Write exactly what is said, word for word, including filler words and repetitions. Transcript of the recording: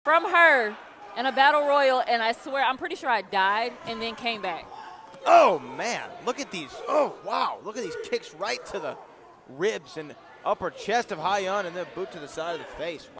from her in a battle royal, and I swear, I'm pretty sure I died and then came back. Oh, man. Look at these. Oh, wow. Look at these kicks right to the ribs and upper chest of Hyan, and then boot to the side of the face.